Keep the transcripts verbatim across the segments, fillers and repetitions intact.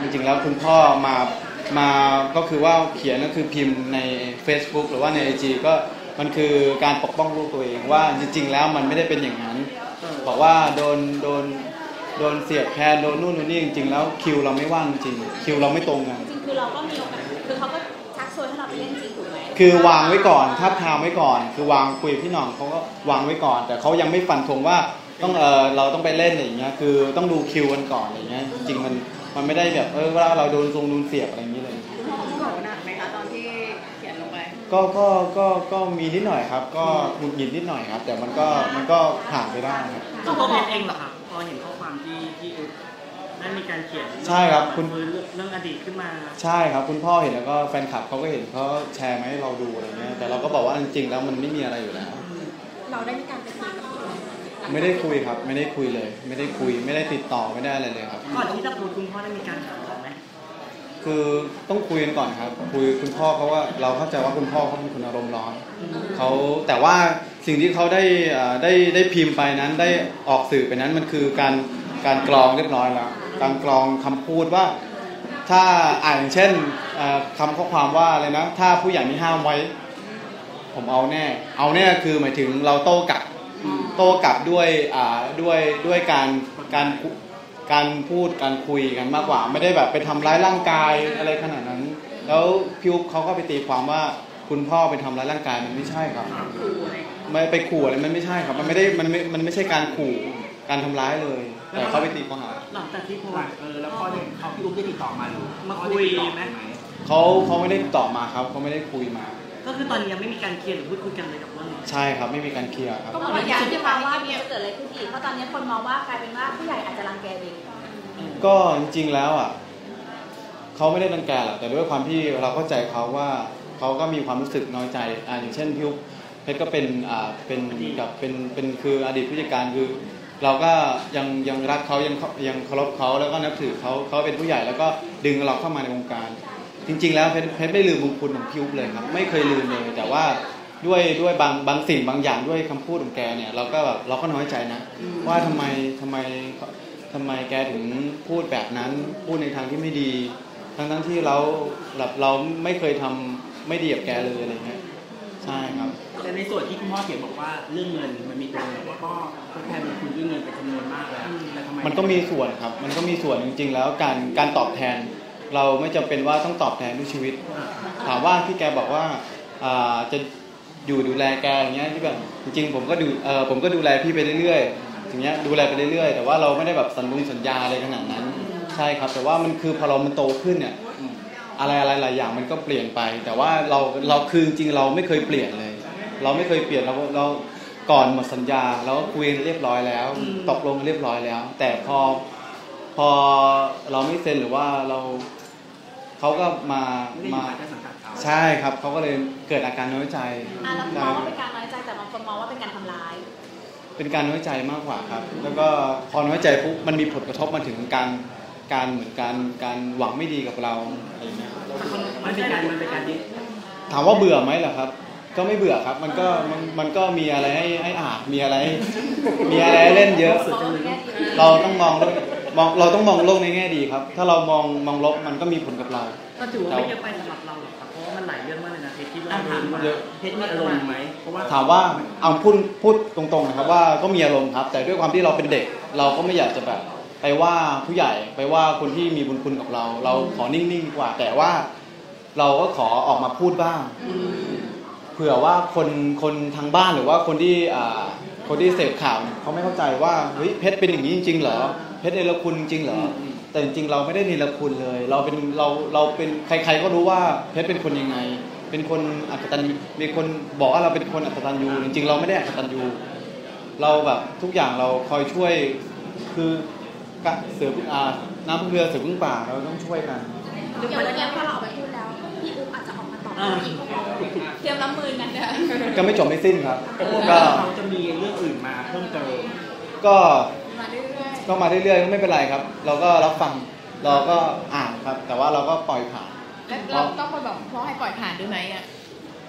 จริงๆแล้วคุณพ่อมามาก็คือว่าเขียนก็คือพิมพ์ใน Facebook หรือว่าใน ไอ จี ก็มันคือการปกป้องลูกตัวเองว่าจริงๆแล้วมันไม่ได้เป็นอย่างนั้นบอกว่าโดนโดนโดนเสียบแคนโดนนู่นนู่นนี่จริงๆแล้วคิวเราไม่ว่างจริงคิวเราไม่ตรงกันจริงๆคือเราก็มีโอกาสคือเขาก็ชักชวนให้เราไปเล่นจริงถูกไหมคือวางไว้ก่อนทับทามไว้ก่อนคือวางคุยพี่น้องเขาก็วางไว้ก่อนแต่เขายังไม่ฟันธงว่าต้องเออเราต้องไปเล่นอย่างเงี้ยคือต้องดูคิวกันก่อนอย่างเงี้ยจริงๆมันมันไม่ได้แบบเออว่าเราโดนทรงโดนเสียบอะไรอย่างนี้เลยโกรธหนักไหมคะตอนที่เขียนลงไปก็ก็ก็ก็มีนิดหน่อยครับก็หงุดหงิดนิดหน่อยครับแต่มันก็มันก็ผ่านไปได้ครับตัวพ่อเองเหรอครับพอเห็นข้อความที่ที่ได้มีการเขียนใช่ครับคุณเรื่องอดีตขึ้นมาใช่ครับคุณพ่อเห็นแล้วก็แฟนคลับเขาก็เห็นเขาแชร์มาให้เราดูอะไรเงี้ยแต่เราก็บอกว่าจริงๆแล้วมันไม่มีอะไรอยู่แล้วเราได้มีการไปคุยไม่ได้คุยครับไม่ได้คุยเลยไม่ได้คุยไม่ได้ติดต่อไม่ได้อะไรเลยครับก่อนที่จะพูดคุณพ่อได้มีการถามเราไหมคือต้องคุยกันก่อนครับคุยคุณพ่อเขาว่าเราเข้าใจว่าคุณพ่อเขาเป็นคนอารมณ์ร้อนเขาแต่ว่าสิ่งที่เขาได้ได้ได้พิมพ์ไปนั้นได้ออกสื่อไปนั้นมันคือการการกรองเรียบร้อยแล้วการกรองคำพูดว่าถ้าอ่านอย่างเช่นคำข้อความว่าอะไรนะถ้าผู้ใหญ่ไม่ห้ามไว้ผมเอาแน่เอาแน่คือหมายถึงเราโต้กลับโต้กลับด้วยด้วยด้วยการการการพูดการคุยกันมากกว่าไม่ได้แบบไปทำร้ายร่างกายอะไรขนาดนั้นแล้วพี่อุ๊บเขาก็ไปตีความว่าคุณพ่อไปทำร้ายร่างกายมันไม่ใช่ครับไม่ไปขู่อะไรมันไม่ใช่ครับมันไม่ได้มันไม่มันไม่ใช่การขู่การทำร้ายเลยแต่เขาไปตีความหลังจากที่พอเออแล้วพอเขาพี่อุ๊บได้ติดต่อมาหรือมาคุยไหมเขาเขาไม่ได้ติดต่อมาครับเขาไม่ได้คุยมาก็คือตอนนี้ยังไม่มีการเคลียร์หรือพูดคุยกันเลยกับเรื่องนี้ใช่ครับไม่มีการเคลียร์ครับก็เหมือนอย่างที่ฟังว่าจะเกิดอะไรขึ้นอีกเพราะตอนนี้คนมองว่ากลายเป็นว่าผู้ใหญ่อาจจะรังแกเด็กก็จริงๆแล้วอ่ะเขาไม่ได้รังแกหรอกแต่ด้วยความที่เราเข้าใจเขาว่าเขาก็มีความรู้สึกน้อยใจอ่าอย่างเช่นพี่อุ๊บเพชรก็เป็นอ่าเป็นกับเป็นเป็นคืออดีตผู้จัดการคือเราก็ยังยังรักเขายังยังเคารพเขาแล้วก็นับถือเขาเขาเป็นผู้ใหญ่แล้วก็ดึงเราเข้ามาในวงการจริงๆแล้วเพชรเพชรไม่ลืมบุญคุณของพี่อุ๊บเลยครับไม่เคยลืมเลยแต่ว่าด้วยด้วยบางบางสิ่งบางอย่างด้วยคำพูดของแกเนี่ยเราก็แบบเราก็น้อยใจนะว่าทำไมทำไมทำไมแกถึงพูดแบบนั้นพูดในทางที่ไม่ดีทั้งทั้งที่เราแบบเราไม่เคยทำไม่ดีกับแกเลยอะไรเงี้ยใช่ครับแต่ในส่วนที่คุณพ่อเขียนบอกว่าเรื่องเงินมันมีตัวเงินว่าก็ทดแทนบุญคุณด้วยเงินเป็นจำนวนมากแล้วแต่ทำไมมันก็มีส่วนครับมันก็มีส่วนจริงๆแล้วการการตอบแทนเราไม่จำเป็นว่าต้องตอบแทนด้วยชีวิตถามว่าที่แกบอกว่าจะอยู่ดูแลแกอย่างเงี้ยที่แบบจริงๆผมก็ดูเออผมก็ดูแลพี่ไปเรื่อยๆอย่างเงี้ยดูแลไปเรื่อยๆแต่ว่าเราไม่ได้แบบสัญญาสัญญาอะไรขนาดนั้นใช่ครับแต่ว่ามันคือพอเรามันโตขึ้นเนี่ยอะไรอะไรหลายอย่างมันก็เปลี่ยนไปแต่ว่าเราเราคือจริงๆเราไม่เคยเปลี่ยนเลยเราไม่เคยเปลี่ยนเราเราก่อนหมดสัญญาเราก็คุยเรียบร้อยแล้วตกลงเรียบร้อยแล้วแต่พอพอเราไม่เซ็นหรือว่าเราเขาก็มามาใช่ครับเขาก็เลยเกิดอาการน้อยใจอ่ะแล้วมองว่าเป็นการน้อยใจแต่บางคนมองว่าเป็นการทำร้ายเป็นการน้อยใจมากกว่าครับแล้วก็พอน้อยใจปุ๊บมันมีผลกระทบมาถึงการการเหมือนการการหวังไม่ดีกับเราอะไรเงี้ยมันเป็นการมันเป็นการดิถามว่าเบื่อไหมเหรอครับก็ไม่เบื่อครับมันก็มันมันก็มีอะไรให้ให้อ่านมีอะไรมีอะไรเล่นเยอะเราต้องมองมองเราต้องมองโลกในแง่ดีครับถ้าเรามองมองลบมันก็มีผลกับเราก็ถือว่าไม่เยอะไปสำหรับเราหรอกครับเพราะว่ามันหลายเรื่องมากเลยนะเพชรที่เราเยอะเพชรมีอารมณ์ไหมเพราะว่าถามว่าเอาพูดพูดตรงๆนะครับว่าก็มีอารมณ์ครับแต่ด้วยความที่เราเป็นเด็กเราก็ไม่อยากจะแบบไปว่าผู้ใหญ่ไปว่าคนที่มีบุญคุณกับเราเราขอนิ่งๆดีกว่าแต่ว่าเราก็ขอออกมาพูดบ้างเผื่อว่าคนคนทางบ้านหรือว่าคนที่อ่าคนที่เสพข่าวเขาไม่เข้าใจว่าเฮ้ยเพชรเป็นอย่างนี้จริงๆเหรอเพชรเนรคุณจริงเหรอแต่จริงๆเราไม่ได้เนรคุณเลยเราเป็นเราเราเป็นใครๆก็รู้ว่าเพชรเป็นคนยังไงเป็นคนอักตันยูมีคนบอกว่าเราเป็นคนอักตันยูจริงๆเราไม่ได้อักตันยูเราแบบทุกอย่างเราคอยช่วยคือเสือพึ่งอาน้ำพึ่งเรือเสือพึ่งป่าเราต้องช่วยกันเดี๋ยววันนี้พอเราออกไปพูดแล้วพี่อุ๊บอาจจะออกมาตอบอีกเตรียมรับมือกันนะก็ไม่จบไม่สิ้นครับก็เขาจะมีเรื่องอื่นมาเพิ่มเติมก็ก็มาเรื่อยๆก็ไม่เป็นไรครับเราก็รับฟังเราก็อ่านครับแต่ว่าเราก็ปล่อยผ่านแล้วเราต้องไปบอกพ่อให้ปล่อยผ่านด้วยไหมอ่ะเ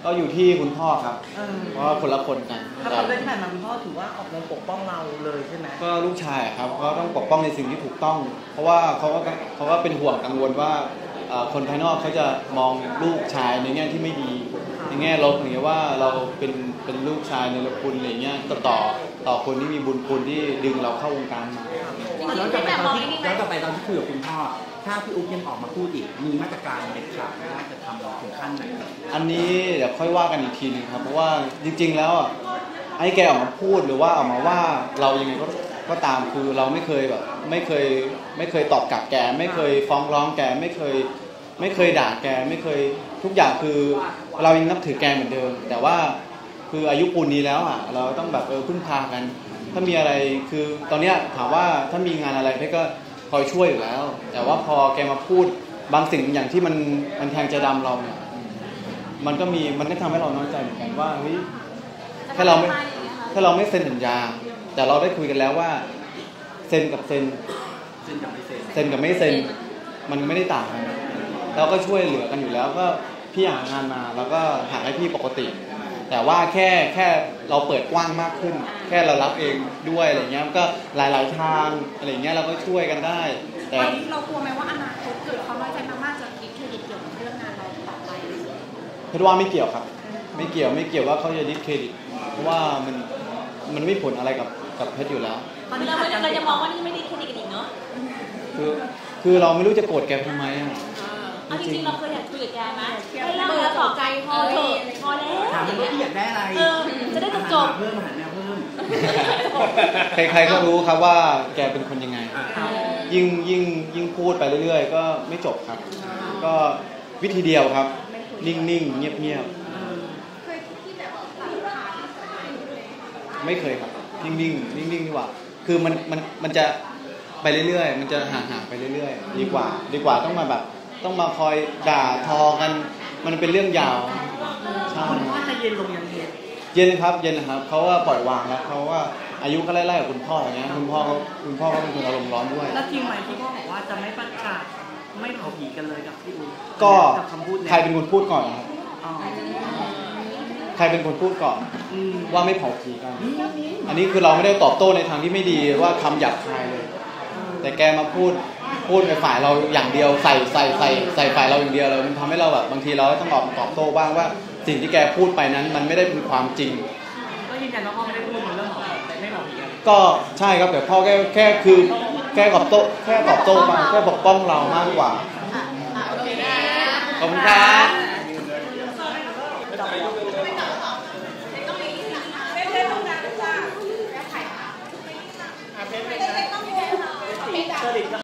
ก็อยู่ที่คุณพ่อครับเออเพราะว่าคนละคนกันถ้าเป็นเรื่องที่ผ่านมาคุณพ่อถือว่าออกมาปกป้องเราเลยใช่ไหมก็ลูกชายครับก็ต้องปกป้องในสิ่งที่ถูกต้อง เพราะว่าเขาก็เขาก็เป็นห่วงกังวลว่าเอ่อคนภายนอกเขาจะมองลูกชายในแง่ที่ไม่ดี ในแง่ลบอย่างเงี้ยว่าเราเป็นเป็นลูกชายในละคุณอะไรเงี้ยก็ต่อต่อคนที่มีบุญคุณที่ดึงเราเข้าวงการมาย้อนกลับไปตอนที่ย้อนกลับไปตอนที่คุยกับคุณพ่อถ้าพี่อุ๊บยังออกมาพูดอีกมีมาตรการเด็ดขาดไหมว่าจะทำเราถึงขั้นไหนอันนี้เดี๋ยวค่อยว่ากันอีกทีนึงครับเพราะว่าจริง ๆ แล้วอ่ะไอ้แกออกมาพูดหรือว่าออกมาว่าเรายังไงก็ก็ตามคือเราไม่เคยแบบไม่เคยไม่เคยตอบกลับแกไม่เคยฟ้องร้องแกไม่เคยไม่เคยด่าแกไม่เคยทุกอย่างคือเรายังนับถือแกเหมือนเดิม แต่ว่าคืออายุปูนนี้แล้วอ่ะเราต้องแบบเออพึ่งพากัน ถ้ามีอะไรคือตอนเนี้ยถามว่าถ้ามีงานอะไรเพชรก็คอยช่วยอยู่แล้ว แต่ว่าพอแกมาพูดบางสิ่งอย่างที่มันมันแทงใจดำเราเนี่ยมันก็มีมันก็ทำให้เราน้อยใจเหมือนกันว่าเฮ้ยถ้าเราไม่ถ้าเราไม่เซ็นสัญญา แต่เราได้คุยกันแล้วว่าเซ็นกับเซ็นเซ็นกับไม่เซ็นเซ็นกับไม่เซ็นมันไม่ได้ต่างกันเราก็ช่วยเหลือกันอยู่แล้วก็พี่หางานมาแล้วก็หาให้พี่ปกติ แต่ว่าแค่แค่เราเปิดกว้างมากขึ้น แค่เรารับเองด้วยอะไรเงี้ยก็หลายๆทางอะไรเงี้ยเราก็ช่วยกันได้ แต่ตอนนี้เรากลัวไหมว่าอนาคตเกิดความน้อยใจมากๆจะดิสเครดิตเกี่ยวกับเรื่องงานเราต่อไปเพชรว่าไม่เกี่ยวครับ ไม่เกี่ยวไม่เกี่ยวว่าเขาจะดิสเครดิตเพราะว่ามันมันไม่ผลอะไรกับกับเพชรอยู่แล้วตอนนี้เราไม่เราจะมองว่านี่ไม่ดิสเครดิตกันอีกเนาะคือคือเราไม่รู้จะโกรธแกทำไมอ่ะเอาจริงๆเราเคยอยากคุยกับแกไหมให้เล่าแล้วบอกใจพอเถอะพอแล้วถามว่าพี่อยากได้อะไรเออจะได้จบเพิ่มอาหารแมวเพิ่มใครๆก็รู้ครับว่าแกเป็นคนยังไงอ่ายิ่งยิ่งยิ่งพูดไปเรื่อยๆ ก็ไม่จบครับ ก็วิธีเดียวครับ นิ่งๆ เงียบๆไม่เคยครับนิ่งๆนิ่งๆดีกว่า คือมันมันมันจะไปเรื่อยๆ มันจะห่างๆไปเรื่อยๆ ดีกว่า ดีกว่าต้องมาแบบ ต้องมาคอยด่าทอกัน มันเป็นเรื่องยาวใช่คุณพ่อจะเย็นลงยังเย็นเย็นครับเย็นนะครับเขาว่าปล่อยวางแล้วเขาว่าอายุก็ไล่ๆกับคุณพ่ออย่างเงี้ยคุณพ่อเขาคุณพ่อก็เป็นคนอารมณ์ร้อนด้วยแล้วจริงไหมที่พ่อบอกว่าจะไม่ประกาศไม่เผาผีกันเลยกับพี่อู๋ก็กับคำพูดเนี่ยใครเป็นคนพูดก่อนครับอ๋อใครเป็นคนพูดก่อนอืมว่าไม่เผาผีกัน อันนี้คือเราไม่ได้ตอบโต้ในทางที่ไม่ดีว่าคำหยาบคายเลย แต่แกมาพูดพูดในฝ่ายเราอย่างเดียวใส่ใส่ใส่ใส่ฝ่ายเราอย่างเดียวเลยมันทำให้เราแบบบางทีเราต้องออกตอบโต้บ้างว่าสิ่งที่แกพูดไปนั้นมันไม่ได้เป็นความจริงก็ยืนยันว่าพ่อไม่ได้พูดในเรื่องของไม่เผาผีกันก็ใช่ครับแต่พ่อแค่แค่คือแค่ตอบโต้แค่ตอบโต้มาแค่ปกป้องเรามากกว่าโอเคนะขอบคุณครับ